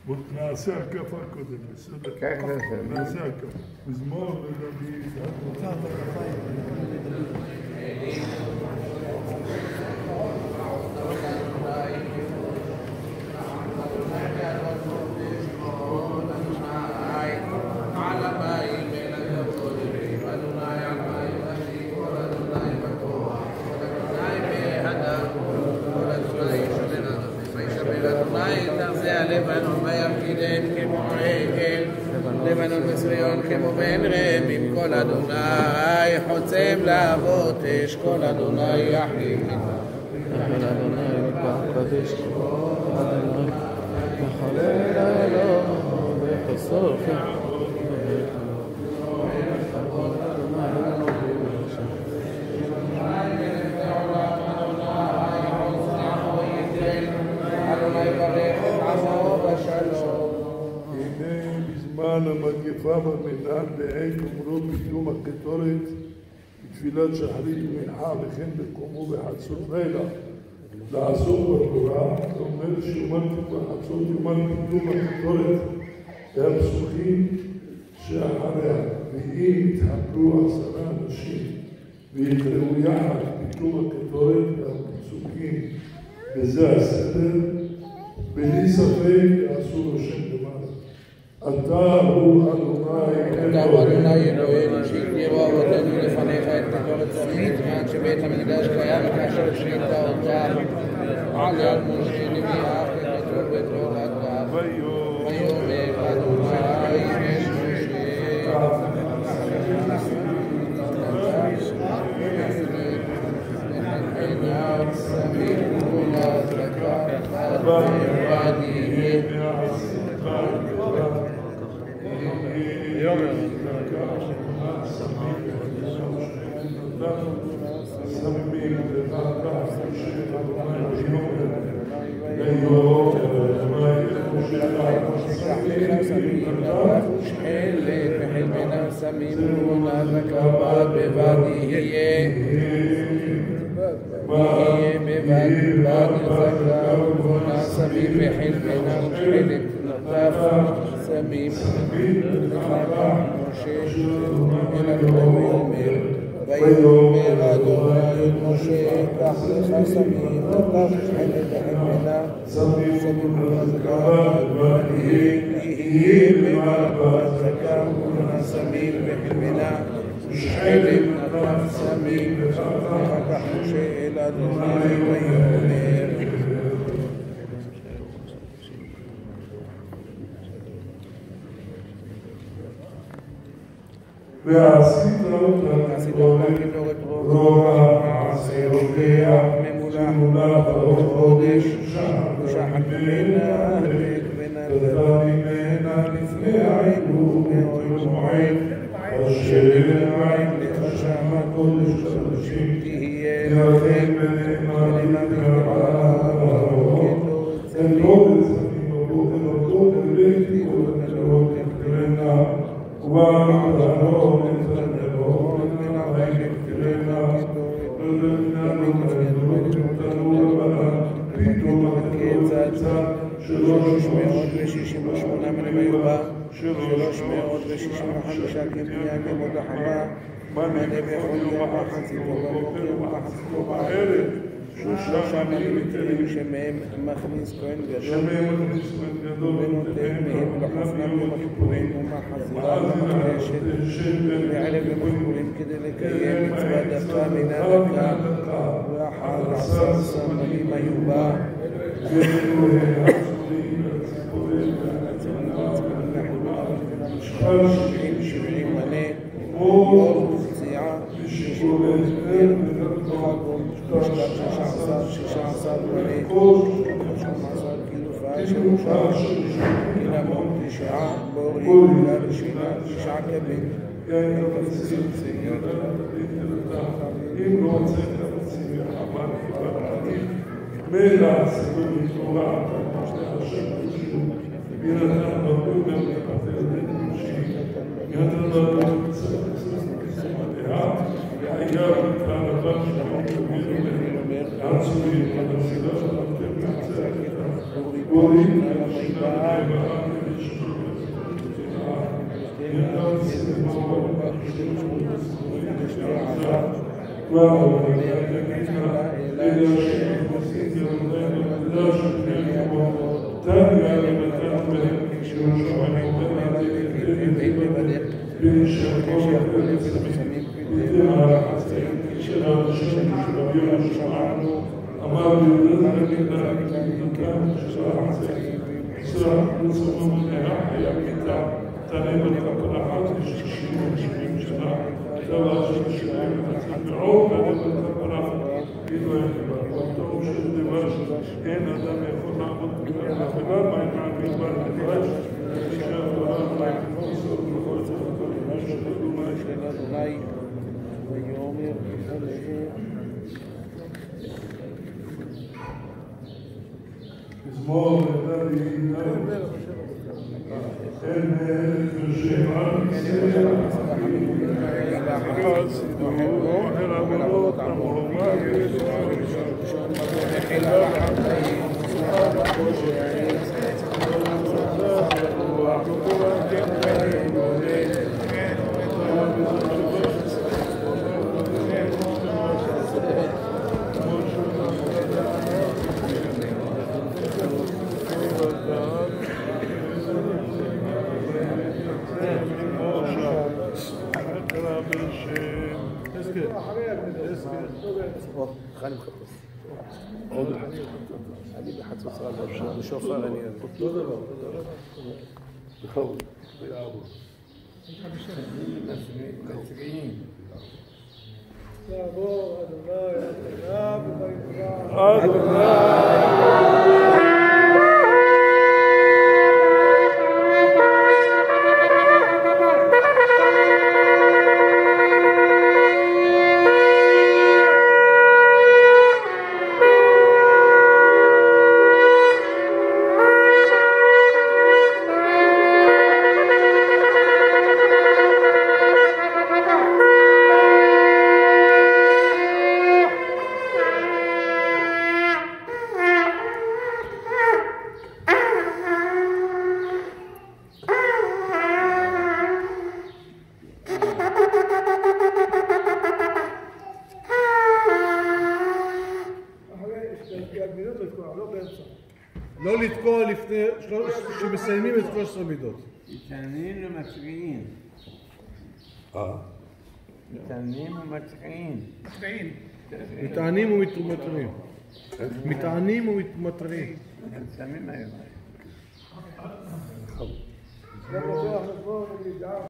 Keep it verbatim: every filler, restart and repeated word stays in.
נעשה הקפה קודם, בסדר? כן, כן. נעשה הקפה. מזמור לדוד. לבנון וציון כמו בן רם עם כל אדוני חוצם להבות אש כל אדוני יחליף יחל אדוני בקדש אדוני מחלל אלוהו וחסור המגפה במנהל בעת אומרו פתאום הקטורת בתפילת שחרית ומנחה וכן בקומו בחצות לילה לעסוק בתורה. זה אומר שאומרתי בחצות יאמר פתאום הקטורת והפסוקים שאחריה, ואם יתחברו עשרה אנשים ויקראו יחד פתאום הקטורת והפסוקים בזה הסדר, בלי ספק יעשו לו שם למעלה. אתה הוא אדוני אלוהינו שהקריבו אבותינו לפניך את קטורת זרעית עד שבית המקדש קיים וכאשר שינתה אותה על יד משה נביא אח וקטור בתורתה ויאמר אדוני יש שמים ומונה וכבד בבד יהיה יהיה בבד בד זכה ומונה שמים וחיל בינה ושחלת נטף שמים וחבא משה אל אדוני ויאמר ויאמר אדוני אל משה קח לך שמים נטף ושחלת וחיל בינה שמים וזכה יהיה בבד זכה ומונה שמים וחיל בינה ושחלת נטף שמים וחבא משה אל אדוני ויאמר ועשית אותה רוגע מעשה רוגע ממולה ברוך חודש ושחת ממנה תדע ממנה לפני עינו מאוהל מועד אשר לעין לחשם הקודש חדשים תהיה לכם ונאמנה וקראה אל גודל זנים אל גודל בלתי ולנרות תקרנה ובעמדנו נתנבו ונעבד תקרנה שלוש מאות ושישים ושמונה מנה מיובה, שלוש מאות ושישים וחמישה כבניין ימות החמה, מנה בכל יום מחציתו בבוקר ומחציתו בערב, שלושה מילימטרים שמהם מכניס כהן גדול, ונותן מהם לחפנם יום הכיפורים ומחזירה למחרשת, וערב יום הכיפורים כדי לקיים מצוות דקה מן הדקה, ואחר עשר סמלים מיובה. שבעים שבעים מנה, יום פציעה, שישים וחגום, משלב שישה עשר, שישה עשר מנה, שלושה עשר קילופה, שלושה, קינמון, תשעה, בורים, לרשימה, תשעה קבין, כפסים, ציון, אם לא רוצה כפסים, אבל מלא סיבוב מתורה, השם חשוב, ילדם בקום גם לפתח לנושי, ילדם בקום מצטרף לסמדיה, היה בקרב לבן שלום שבירים, עצורים, הנסידה שלכם נמצאת, אורי, אין אדם יכול לעבוד בגלל החברה, מה הם מעבירים בלבד, שהחברה לא יחסור בכל זה, מה שתדעו מה יש אדוני ויאמר אליהם מזמור לדדי אין ושבע אז ידעו אל עבודות המורמה אני מחפש עוד אני בחצות סרל בשופר אני אותו דבר בכבוד ביעבור יעבור אדוני אדוני לא לתקוע לפני, שמסיימים את שלוש עשרה מידות. מתענים ומצביעים. אה? מתענים ומצביעים. מתענים ומתמטרים. מתענים ומתמטרים. שמים היום.